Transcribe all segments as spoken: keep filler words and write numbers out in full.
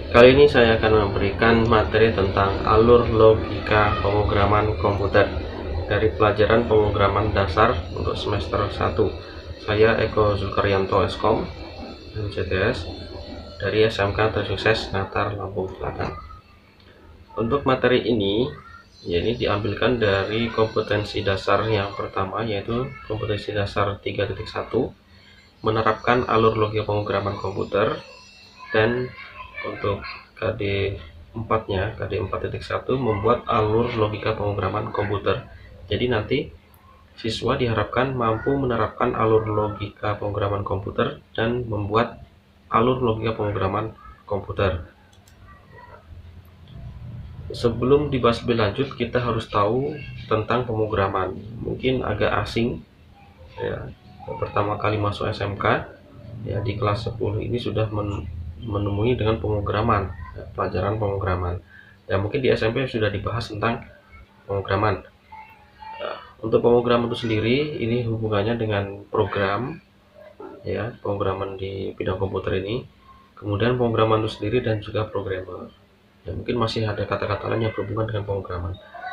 Kali ini saya akan memberikan materi tentang alur logika pemrograman komputer dari pelajaran pemrograman dasar untuk semester satu. Saya Eko Zulkaryanto Eskom M C T S dari S M K Tersukses Natar Lampung Selatan. Untuk materi ini, ya ini diambilkan dari kompetensi dasar yang pertama, yaitu kompetensi dasar tiga titik satu, menerapkan alur logika pemrograman komputer, dan untuk K D empat nya, K D empat titik satu, membuat alur logika pemrograman komputer. Jadi nanti siswa diharapkan mampu menerapkan alur logika pemrograman komputer dan membuat alur logika pemrograman komputer. Sebelum dibahas lebih lanjut, kita harus tahu tentang pemrograman. Mungkin agak asing ya, pertama kali masuk S M K ya, di kelas sepuluh ini sudah men menemui dengan pemrograman, ya, pelajaran pemrograman. Ya, mungkin di S M P sudah dibahas tentang pemrograman. Ya, untuk pemrograman itu sendiri, ini hubungannya dengan program, ya, pemrograman di bidang komputer ini. Kemudian pemrograman itu sendiri dan juga programmer. Ya, mungkin masih ada kata-kata lain yang berhubungan dengan pemrograman.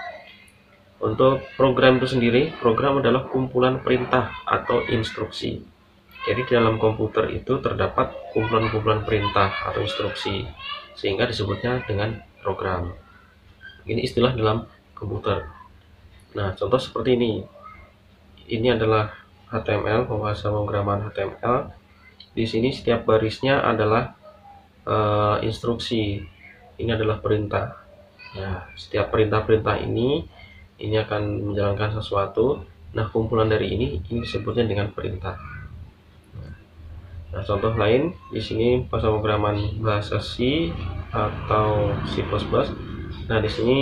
Untuk program itu sendiri, program adalah kumpulan perintah atau instruksi. Jadi di dalam komputer itu terdapat kumpulan-kumpulan perintah atau instruksi, sehingga disebutnya dengan program. Ini istilah dalam komputer. Nah, contoh seperti ini. Ini adalah H T M L, pembahasan pemrograman H T M L. Di sini setiap barisnya adalah uh, instruksi. Ini adalah perintah. Nah, setiap perintah-perintah ini ini akan menjalankan sesuatu. Nah, kumpulan dari ini ini disebutnya dengan perintah. Nah, contoh lain di sini bahasa pemrograman bahasa C atau C plus plus. Nah, di sini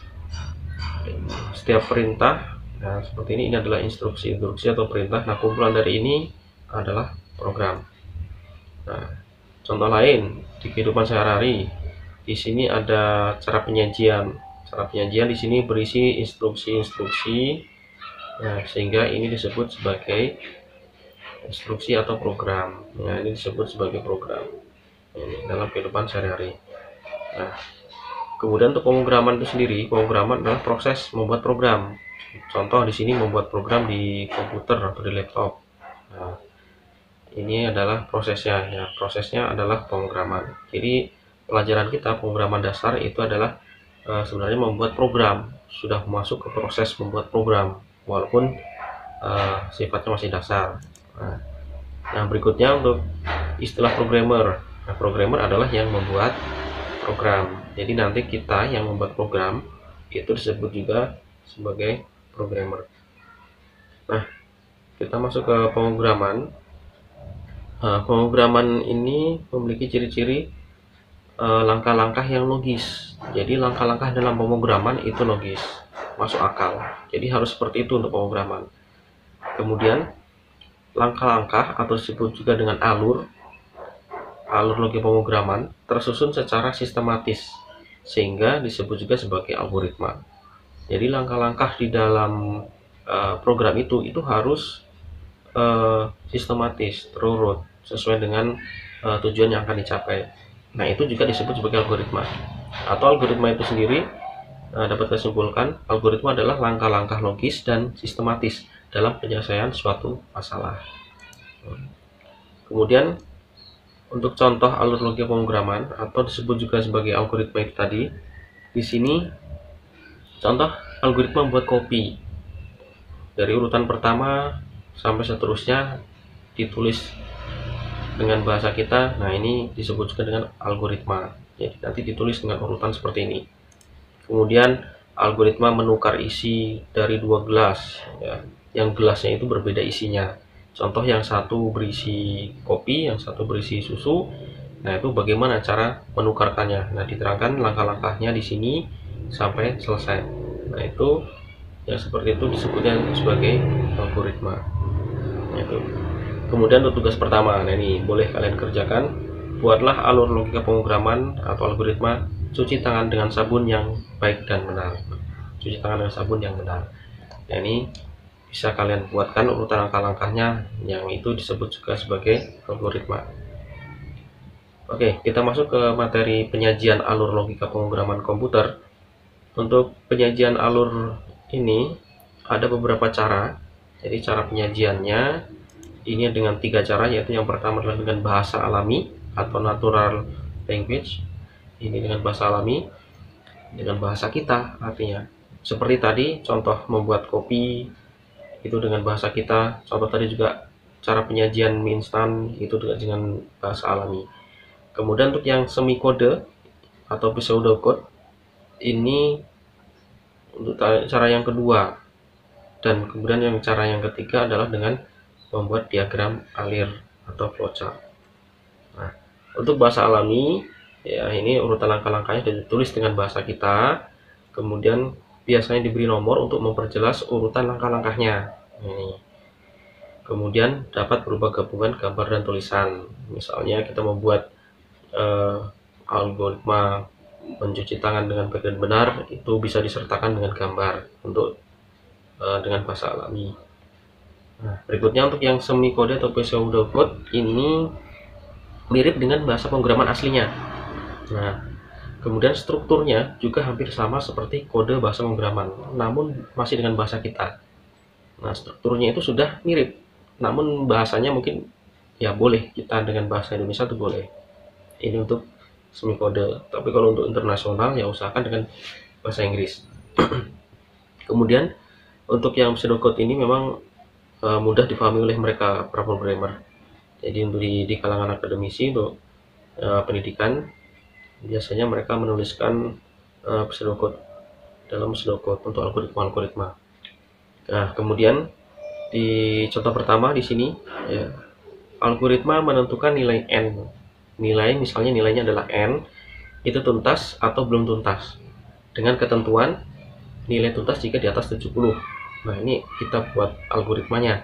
setiap perintah, nah seperti ini, ini adalah instruksi, instruksi atau perintah. Nah, kumpulan dari ini adalah program. Nah, contoh lain di kehidupan sehari-hari, di sini ada cara penyajian. Cara penyajian di sini berisi instruksi-instruksi. Nah, sehingga ini disebut sebagai instruksi atau program. Nah, ini disebut sebagai program ini dalam kehidupan sehari-hari. Nah, kemudian untuk pemrograman itu sendiri, pemrograman adalah proses membuat program. Contoh di sini membuat program di komputer atau di laptop. Nah, ini adalah prosesnya. Ya, prosesnya adalah pemrograman. Jadi pelajaran kita pemrograman dasar itu adalah uh, sebenarnya membuat program. Sudah masuk ke proses membuat program, walaupun uh, sifatnya masih dasar. Nah, nah, berikutnya untuk istilah programmer. Nah, programmer adalah yang membuat program. Jadi nanti kita yang membuat program itu disebut juga sebagai programmer. Nah, kita masuk ke pemrograman. Nah, pemrograman ini memiliki ciri-ciri langkah-langkah uh, yang logis. Jadi langkah-langkah dalam pemrograman itu logis, masuk akal. Jadi harus seperti itu untuk pemrograman. Kemudian langkah-langkah atau disebut juga dengan alur alur logika pemrograman tersusun secara sistematis, sehingga disebut juga sebagai algoritma. Jadi langkah-langkah di dalam uh, program itu itu harus uh, sistematis, terurut, sesuai dengan uh, tujuan yang akan dicapai. Nah, itu juga disebut sebagai algoritma. Atau algoritma itu sendiri uh, dapat kita simpulkan, algoritma adalah langkah-langkah logis dan sistematis dalam penyelesaian suatu masalah. Kemudian untuk contoh alur logika pemrograman atau disebut juga sebagai algoritma itu tadi, di sini contoh algoritma membuat kopi. Dari urutan pertama sampai seterusnya ditulis dengan bahasa kita. Nah, ini disebut juga dengan algoritma. Jadi nanti ditulis dengan urutan seperti ini. Kemudian algoritma menukar isi dari dua gelas, ya, yang gelasnya itu berbeda isinya. Contoh yang satu berisi kopi, yang satu berisi susu. Nah, itu bagaimana cara menukarkannya. Nah, diterangkan langkah-langkahnya di sini sampai selesai. Nah, itu yang seperti itu disebutnya sebagai algoritma. Nah, itu. Kemudian untuk tugas pertama, nah ini boleh kalian kerjakan. Buatlah alur logika pemrograman atau algoritma cuci tangan dengan sabun yang baik dan benar. Cuci tangan dengan sabun yang benar. Nah, ini bisa kalian buatkan urutan langkah-langkahnya, yang itu disebut juga sebagai algoritma. Oke, kita masuk ke materi penyajian alur logika pemrograman komputer. Untuk penyajian alur ini ada beberapa cara. Jadi cara penyajiannya ini dengan tiga cara, yaitu yang pertama adalah dengan bahasa alami atau natural language. Ini dengan bahasa alami, dengan bahasa kita artinya. Seperti tadi contoh membuat kopi itu dengan bahasa kita. Contoh tadi juga cara penyajian mie instan itu dengan bahasa alami. Kemudian untuk yang semi kode atau pseudocode ini untuk cara yang kedua, dan kemudian yang cara yang ketiga adalah dengan membuat diagram alir atau flowchart. Nah, untuk bahasa alami ya ini urutan langkah-langkahnya ditulis dengan bahasa kita, kemudian biasanya diberi nomor untuk memperjelas urutan langkah-langkahnya. Ini. Kemudian dapat berupa gabungan gambar dan tulisan. Misalnya kita membuat eh, algoritma mencuci tangan dengan baik dan benar, itu bisa disertakan dengan gambar untuk uh, dengan bahasa alami. Nah, berikutnya untuk yang semi kode atau pseudocode ini mirip dengan bahasa pemrograman aslinya. Nah, kemudian strukturnya juga hampir sama seperti kode bahasa pemrograman, namun masih dengan bahasa kita. Nah, strukturnya itu sudah mirip, namun bahasanya mungkin ya boleh kita dengan bahasa Indonesia itu boleh. Ini untuk semi kode, tapi kalau untuk internasional ya usahakan dengan bahasa Inggris. Kemudian untuk yang pseudocode ini memang uh, mudah difahami oleh mereka para programmer. Jadi untuk di, di kalangan akademisi untuk uh, pendidikan biasanya mereka menuliskan uh, pseudocode dalam pseudocode untuk algoritma-algoritma. Nah, kemudian di contoh pertama di sini ya, algoritma menentukan nilai n. Nilai misalnya nilainya adalah n, itu tuntas atau belum tuntas. Dengan ketentuan nilai tuntas jika di atas tujuh puluh. Nah, ini kita buat algoritmanya.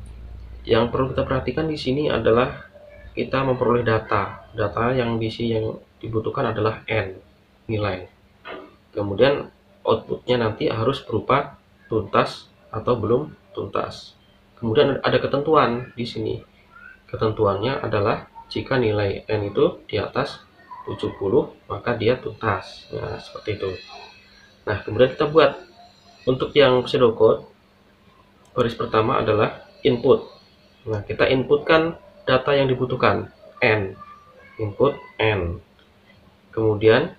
Yang perlu kita perhatikan di sini adalah kita memperoleh data. Data yang di sini yang dibutuhkan adalah n nilai. Kemudian outputnya nanti harus berupa tuntas atau belum tuntas. Kemudian ada ketentuan di sini. Ketentuannya adalah jika nilai n itu di atas tujuh puluh, maka dia tuntas. Nah, seperti itu. Nah, kemudian kita buat untuk yang pseudocode, baris pertama adalah input. Nah, kita inputkan data yang dibutuhkan, n. Input n. Kemudian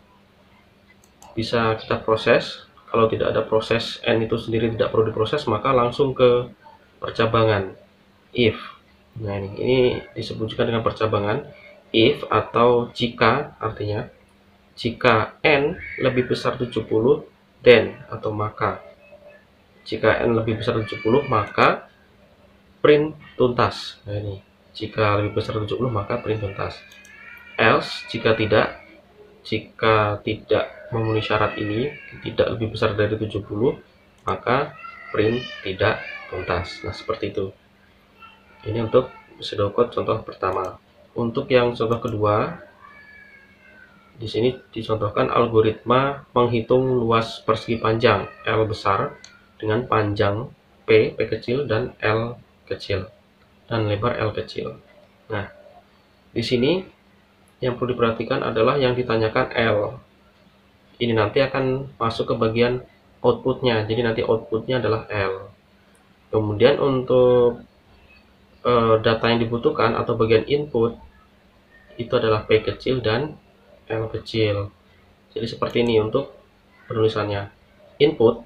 bisa kita proses. Kalau tidak ada proses n itu sendiri tidak perlu diproses, maka langsung ke percabangan if. Nah, ini, ini disebut juga dengan percabangan if atau jika, artinya jika n lebih besar tujuh puluh, then atau maka. Jika n lebih besar tujuh puluh, maka print tuntas. Nah, ini jika lebih besar tujuh puluh, maka print tuntas. Else jika tidak, jika tidak memenuhi syarat ini, tidak lebih besar dari tujuh puluh, maka print tidak tuntas. Nah, seperti itu. Ini untuk pseudocode contoh pertama. Untuk yang contoh kedua, di sini dicontohkan algoritma menghitung luas persegi panjang L besar dengan panjang P, P kecil, dan L kecil, dan lebar L kecil. Nah, di sini yang perlu diperhatikan adalah yang ditanyakan L. Ini nanti akan masuk ke bagian outputnya, jadi nanti outputnya adalah L. Kemudian untuk data yang dibutuhkan atau bagian input itu adalah P kecil dan L kecil. Jadi seperti ini untuk penulisannya. Input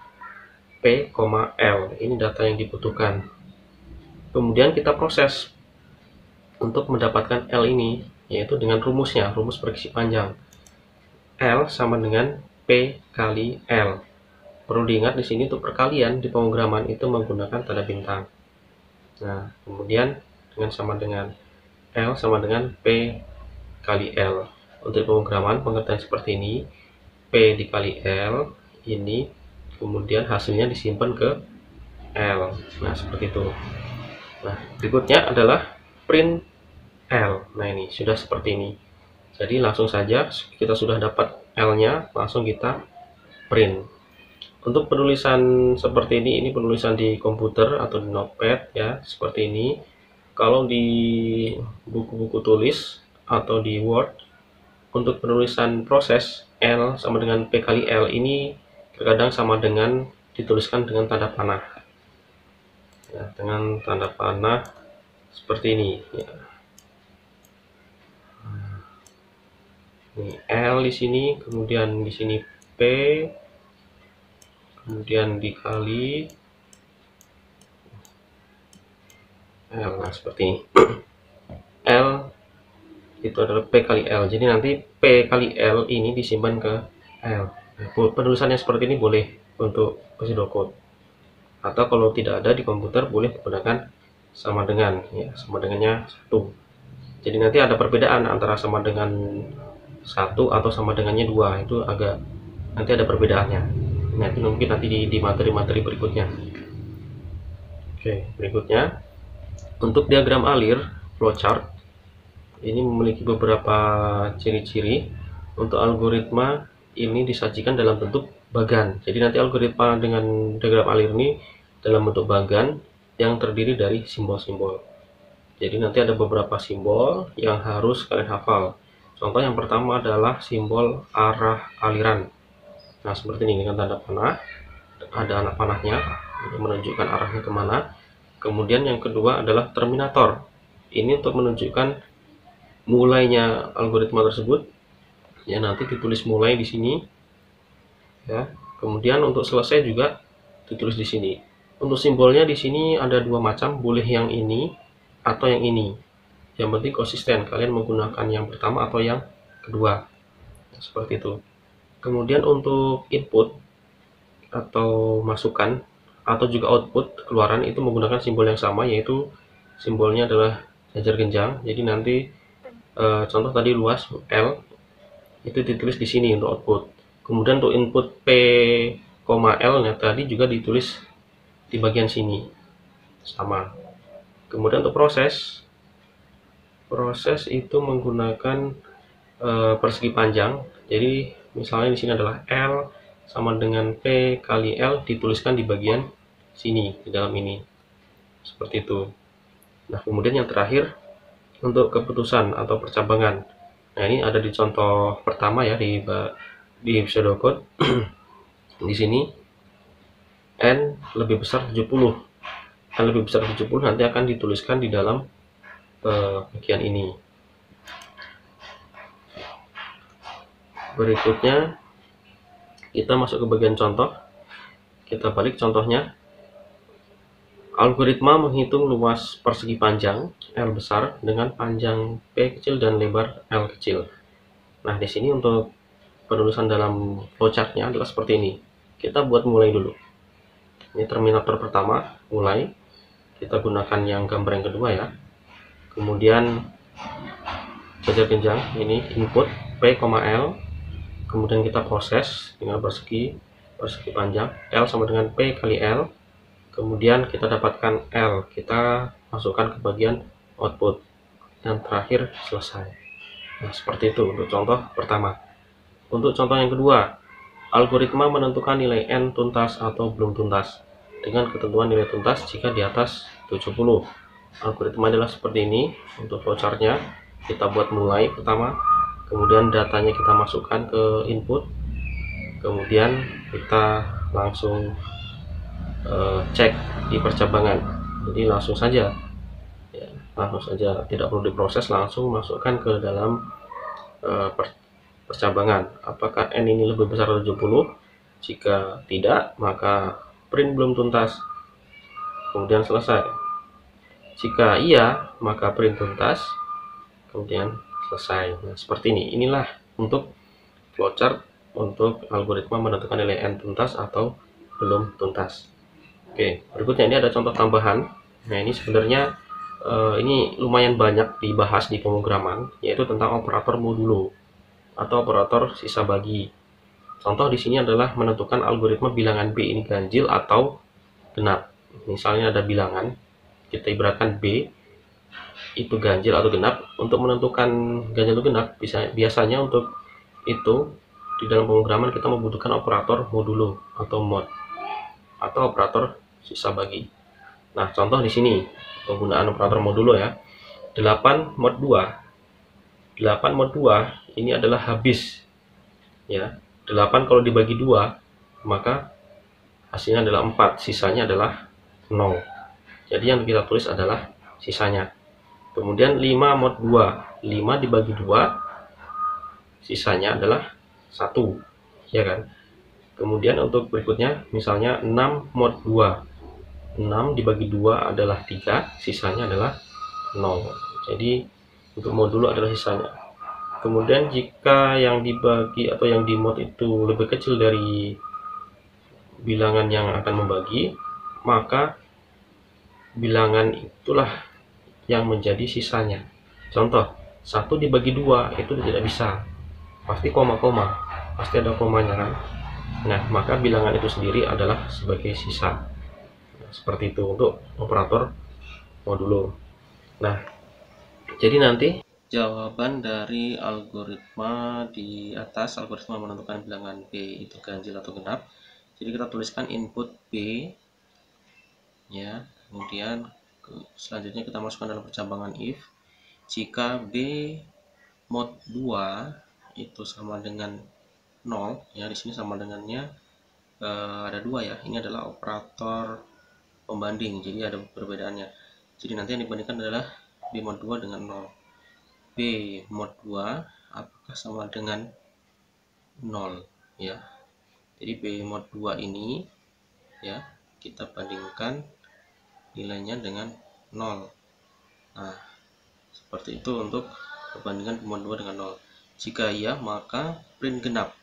P, L. Ini data yang dibutuhkan. Kemudian kita proses untuk mendapatkan L ini, yaitu dengan rumusnya, rumus persegi panjang. L sama dengan P kali L. Perlu diingat di sini untuk perkalian di pemrograman itu menggunakan tanda bintang. Nah, kemudian dengan sama dengan L sama dengan P kali L. Untuk pemrograman pengertian seperti ini, P dikali L ini, kemudian hasilnya disimpan ke L. Nah, seperti itu. Nah, berikutnya adalah print L. Nah, ini sudah seperti ini. Jadi langsung saja kita sudah dapat L-nya, langsung kita print. Untuk penulisan seperti ini, ini penulisan di komputer atau di notepad ya, seperti ini. Kalau di buku-buku tulis atau di Word, untuk penulisan proses L sama dengan P kali L ini terkadang sama dengan dituliskan dengan tanda panah. Ya, dengan tanda panah seperti ini. Ya. Ini L di sini, kemudian di sini P, kemudian dikali L. Nah, seperti ini. L itu adalah P kali L. Jadi nanti P kali L ini disimpan ke L. Nah, penulisannya seperti ini boleh untuk pseudocode. Atau kalau tidak ada di komputer boleh menggunakan sama dengan, ya, sama dengannya satu. Jadi nanti ada perbedaan antara sama dengan satu atau sama dengannya dua, itu agak nanti ada perbedaannya. Nah, itu mungkin nanti di, di materi-materi berikutnya. Oke, berikutnya untuk diagram alir flowchart ini memiliki beberapa ciri-ciri. Untuk algoritma ini disajikan dalam bentuk bagan. Jadi nanti algoritma dengan diagram alir ini dalam bentuk bagan yang terdiri dari simbol-simbol. Jadi nanti ada beberapa simbol yang harus kalian hafal. Contoh yang pertama adalah simbol arah aliran. Nah, seperti ini dengan tanda panah, ada anak panahnya menunjukkan arahnya kemana. Kemudian yang kedua adalah terminator. Ini untuk menunjukkan mulainya algoritma tersebut. Ya, nanti ditulis mulai di sini. Ya, kemudian untuk selesai juga ditulis di sini. Untuk simbolnya di sini ada dua macam, boleh yang ini atau yang ini. Yang penting konsisten, kalian menggunakan yang pertama atau yang kedua. Nah, seperti itu. Kemudian untuk input atau masukan atau juga output keluaran itu menggunakan simbol yang sama, yaitu simbolnya adalah jajar genjang. Jadi nanti e, contoh tadi luas L itu ditulis di sini untuk output. Kemudian untuk input P, L nya tadi juga ditulis di bagian sini sama. Kemudian untuk proses proses itu menggunakan e, persegi panjang. Jadi misalnya di sini adalah L sama dengan P kali L, dituliskan di bagian sini di dalam ini seperti itu. Nah, kemudian yang terakhir untuk keputusan atau percabangan. Nah, ini ada di contoh pertama ya di di pseudocode. Di sini N lebih besar tujuh puluh. N lebih besar tujuh puluh nanti akan dituliskan di dalam uh, bagian ini. Berikutnya kita masuk ke bagian contoh. Kita balik contohnya. Algoritma menghitung luas persegi panjang L besar dengan panjang P kecil dan lebar L kecil. Nah, di sini untuk penulisan dalam flowchartnya adalah seperti ini. Kita buat mulai dulu. Ini terminator pertama, mulai. Kita gunakan yang gambar yang kedua ya. Kemudian jajar genjang, ini input P, L. Kemudian kita proses dengan persegi persegi panjang L sama dengan P kali L. Kemudian kita dapatkan L, kita masukkan ke bagian output, dan terakhir selesai. Nah, seperti itu untuk contoh pertama. Untuk contoh yang kedua, algoritma menentukan nilai N tuntas atau belum tuntas dengan ketentuan nilai tuntas jika di atas tujuh puluh. Algoritma adalah seperti ini. Untuk flowchartnya kita buat mulai pertama, kemudian datanya kita masukkan ke input, kemudian kita langsung Uh, cek di percabangan. Jadi langsung saja ya, langsung saja tidak perlu diproses, langsung masukkan ke dalam uh, per, percabangan. Apakah N ini lebih besar dari tujuh puluh? Jika tidak, maka print belum tuntas, kemudian selesai. Jika iya, maka print tuntas, kemudian selesai. Nah, seperti ini. Inilah untuk flowchart untuk algoritma menentukan nilai N tuntas atau belum tuntas. Oke, berikutnya ini ada contoh tambahan. Nah, ini sebenarnya uh, ini lumayan banyak dibahas di pemrograman, yaitu tentang operator modulo atau operator sisa bagi. Contoh di sini adalah menentukan algoritma bilangan B ini ganjil atau genap. Misalnya ada bilangan, kita ibaratkan B itu ganjil atau genap. Untuk menentukan ganjil atau genap, bisa biasanya untuk itu di dalam pemrograman kita membutuhkan operator modulo atau mod atau operator sisa bagi. Nah, contoh di sini penggunaan operator modulo ya. delapan mod dua. delapan mod dua ini adalah habis ya. delapan kalau dibagi dua maka hasilnya adalah empat, sisanya adalah nol. Jadi yang kita tulis adalah sisanya. Kemudian lima mod dua, lima dibagi dua sisanya adalah satu, ya kan? Kemudian untuk berikutnya misalnya enam mod dua, enam dibagi dua adalah tiga, sisanya adalah nol. Jadi untuk mod dulu adalah sisanya. Kemudian jika yang dibagi atau yang di mod itu lebih kecil dari bilangan yang akan membagi, maka bilangan itulah yang menjadi sisanya. Contoh, satu dibagi dua itu tidak bisa, pasti koma-koma, pasti ada komanya kan. Nah, maka bilangan itu sendiri adalah sebagai sisa. Nah, seperti itu untuk operator modulo. Nah, jadi nanti jawaban dari algoritma di atas, algoritma menentukan bilangan B itu ganjil atau genap. Jadi kita tuliskan input B ya, kemudian selanjutnya kita masukkan dalam percambangan if jika B mod dua itu sama dengan nol ya, di sini sama dengannya eh, ada dua ya, ini adalah operator pembanding, jadi ada perbedaannya. Jadi nanti yang dibandingkan adalah B mod dua dengan nol. B mod dua apakah sama dengan nol ya. Jadi B mod dua ini ya, kita bandingkan nilainya dengan nol. Nah, seperti itu untuk perbandingan B mod dua dengan nol. Jika iya, maka print genap.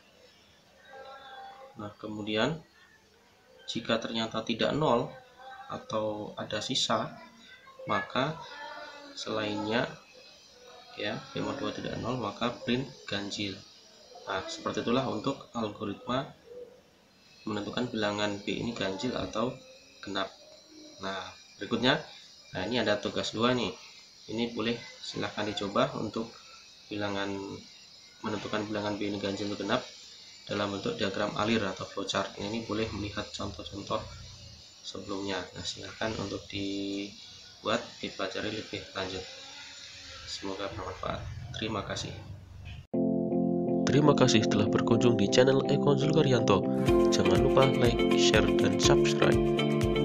Nah, kemudian jika ternyata tidak nol atau ada sisa, maka selainnya ya B mod dua tidak nol, maka print ganjil. Nah, seperti itulah untuk algoritma menentukan bilangan B ini ganjil atau genap. Nah, berikutnya, nah ini ada tugas dua nih. Ini boleh silahkan dicoba untuk bilangan menentukan bilangan B ini ganjil atau genap dalam bentuk diagram alir atau flowchart. Ini boleh melihat contoh-contoh sebelumnya. Nah, silahkan untuk dibuat, dipelajari lebih lanjut. Semoga bermanfaat. Terima kasih. Terima kasih telah berkunjung di channel Eko Zulkaryanto. Jangan lupa like, share, dan subscribe.